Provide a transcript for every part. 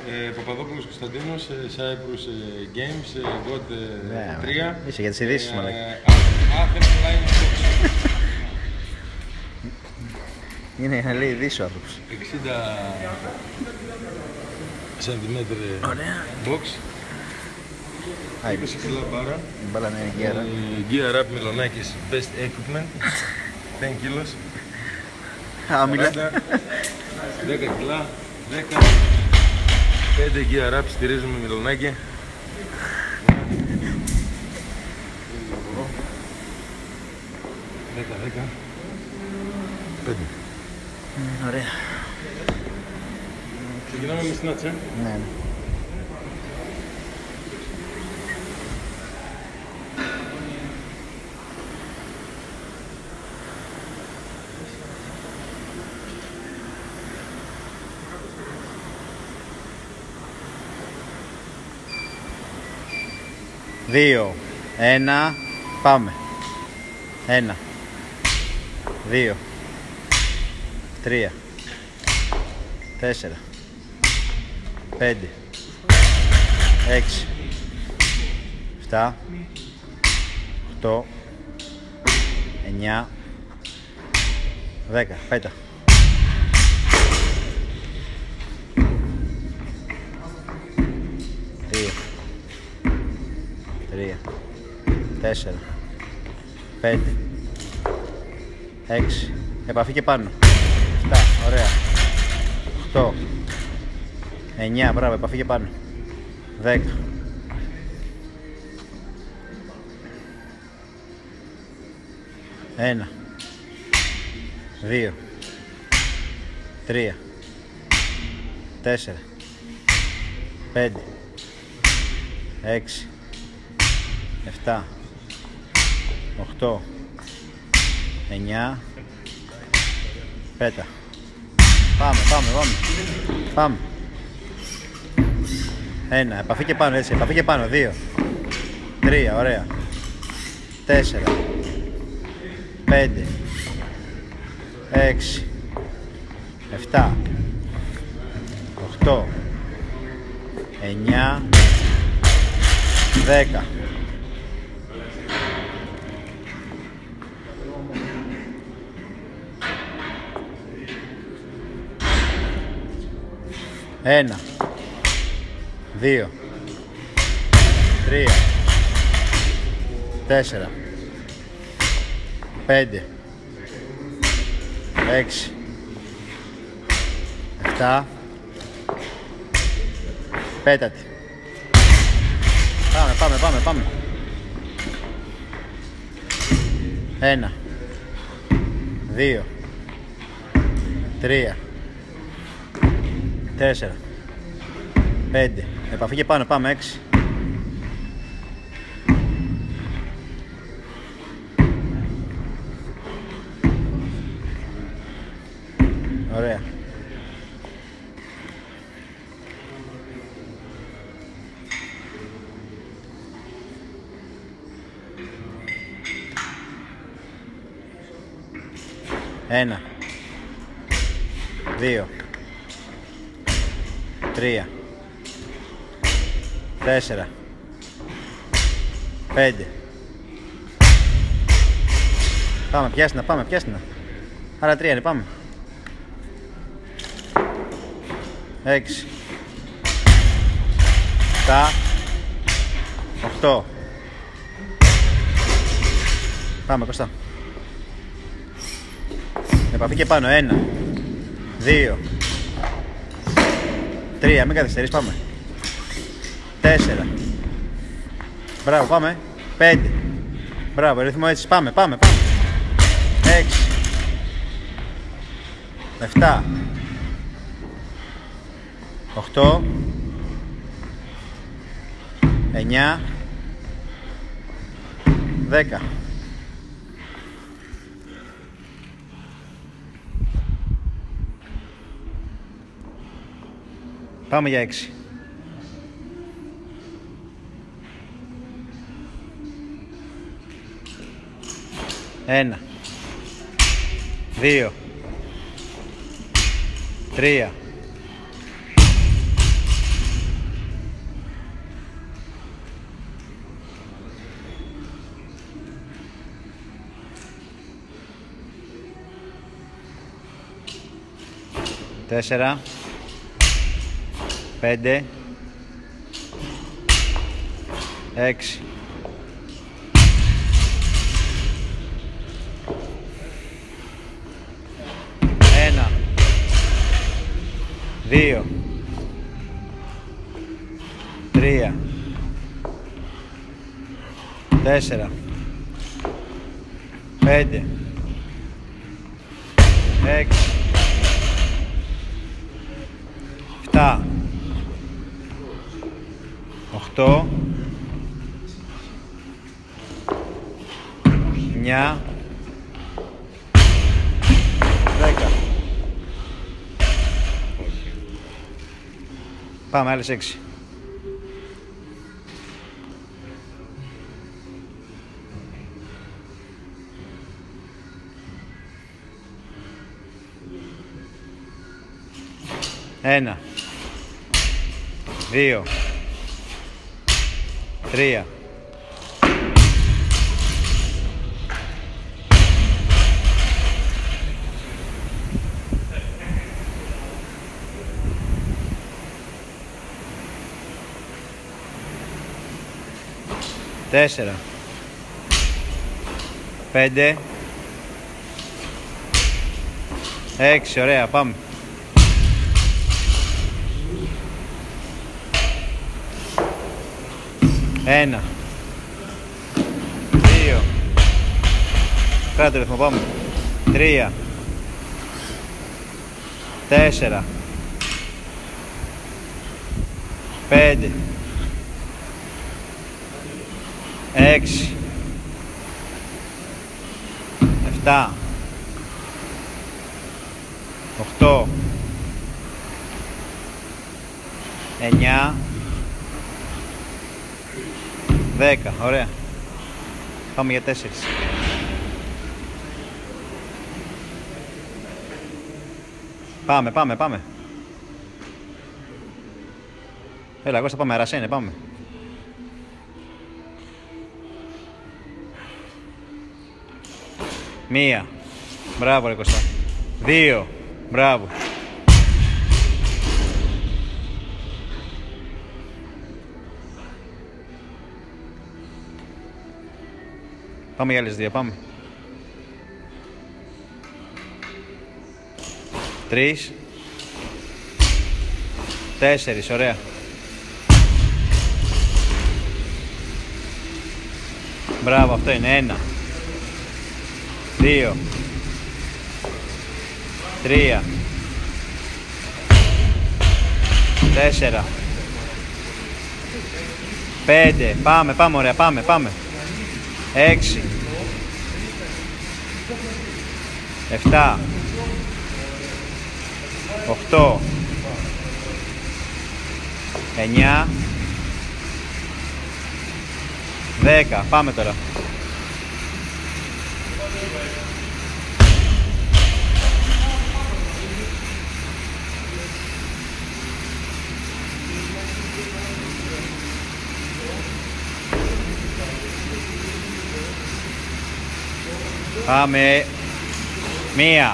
Παπαδόπουλος Κωνσταντίνος, Cyprus Games, GOT 3. Είσαι για τις ειδήσεις μου, λέει. Athens Line Box. Είναι να λέει ειδήσεις ο άνθρωπος. 60 cm box. 20 κιλά μπάρα. Η μπάλα είναι gear up. Gear up Μιλονάκης, best equipment. 10 kilos. Άμυλα. 10 κιλά, 10. 5 gear up, στηρίζουμε Μιλονάκη. 10. 5. Ωραία. Ξεκινάμε με snatch, Ναι. Δύο, ένα, πάμε. 1, 2, 3, 4, 5, 6, 7, 8, 9, 10. Πέτα. 2, 3, 4, 5, 6, επαφή και πάνω. 7, ωραία. 8, 9, μπράβο, επαφή και πάνω. 10. 1, 2, 3, 4, 5, 6, 7, 8, 9, πέτα. Πάμε. 1, επαφή και πάνω, έτσι, επαφή και πάνω. 2, 3, ωραία. 4, 5, 6, 7, 8, 9, 10. Ένα, 2, 3, 4, 5, 6, 7, πέτατη. Πάμε. 1, 2, 3, 4, 5, επαφή και πάνω, πάμε. 6. Ωραία. Ένα, 2, 3, 4, 5. Πάμε, πιάσνα. Άρα 3 είναι, πάμε. 6, 7, 8. Πάμε, Κωστά. Επαφή και πάνω. 1, 2, 3, μην καθυστερείς, πάμε. 4. Μπράβο, πάμε. 5. Μπράβο, ρυθμό έτσι, πάμε. 6, 7, 8, 9, 10. Πάμε για 6. 1, 2, 3, 4, 5, 6, 1, 2, 3, 4, 5, 6, 7, 8, 9, 10. Πάμε, άλλες 6. Ένα, 2, 3, 4, 5, 6, ωραία, πάμε. 1, 2, κάτω ρυθμό, πάμε. 3, 4, 5, 6, 7, 8, 9, 10, ωραία. Πάμε για 4. Πάμε. Έλα, Κώστα, πάμε, Αρασένε, πάμε. Μία. Μπράβο, ρε Κώστα. 2. Μπράβο. Πάμε για άλλες 2, πάμε. 3, 4, ωραία. Μπράβο, αυτό είναι. 1, 2, 3, 4, 5, πάμε, ωραία, πάμε. 6, 7, 8, 9, 10, πάμε τώρα. Πάμε. 1,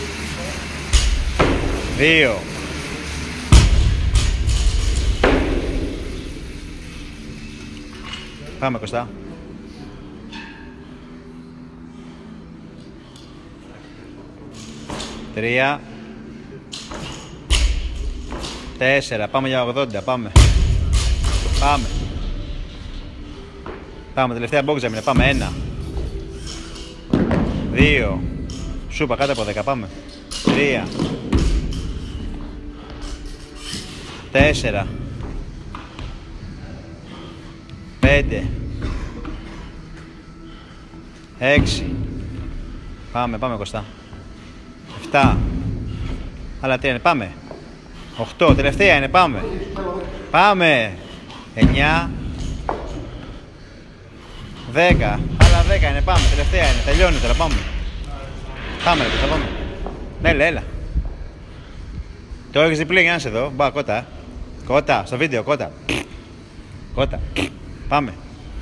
2, πάμε, Κωστά. 3, 4, πάμε για 80, πάμε. Πάμε, τελευταία μπόξα είναι, πάμε. 1, 2, σούπα κάτω από 10, πάμε. 3, 4, 5, 6, πάμε Κωστά. 7, άλλα 3 είναι, πάμε. 8, τελευταία είναι, πάμε. 9, 10, άλλα 10 είναι, πάμε, τελευταία είναι, τελειώνει τώρα, πάμε. Πάμε, ρε, θα πάμε. Έλα. Το έχεις διπλή για να είσαι εδώ, μπα, κότα, στο βίντεο, κότα. Πάμε.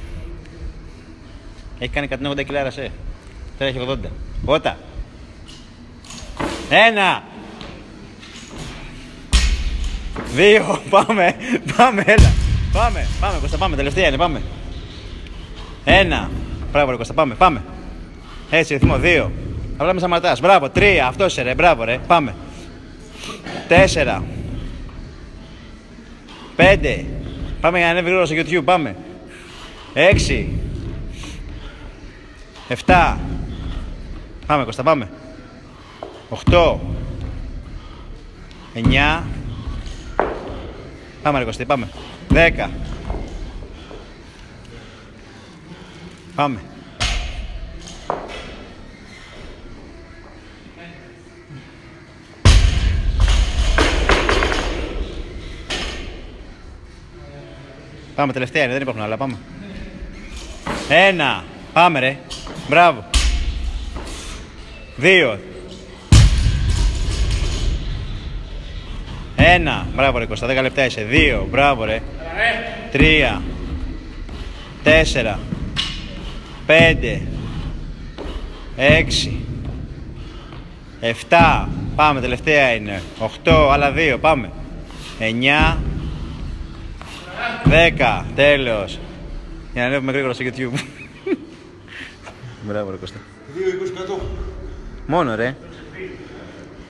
Έχει κάνει 180 κιλάρα σε. Τώρα έχει 80. Κότα. 1, 2, πάμε, πάμε, έλα. Πάμε, Κώστα, πάμε, τελευταία είναι, πάμε. 1, μπράβο ρε Κώστα, πάμε. Έτσι, ρυθμό, 2. Απλά με σταματάς, μπράβο, 3, αυτός είσαι ρε, μπράβο ρε, πάμε. 4. 5. Πάμε για να ανέβει γρήγορα στο YouTube, πάμε. 6. 7. Πάμε Κώστα, πάμε. 8. 9. Πάμε ρε Κωστή, πάμε. 10. Πάμε. Πάμε, τελευταία είναι, δεν υπάρχουν άλλα, πάμε. 1. Πάμε ρε. Μπράβο. 2. 1. Μπράβο ρε Κώστα, 10 λεπτά είσαι. 2. Μπράβο ρε. 3. 4. 5. 6. 7. Πάμε, τελευταία είναι. 8. Άλλα 2. Πάμε. 9. 10. Τέλος. Για να ανέβουμε γρήγορα στο YouTube. Μπράβο ρε Κώστα. 2-20 κάτω. Μόνο ρε.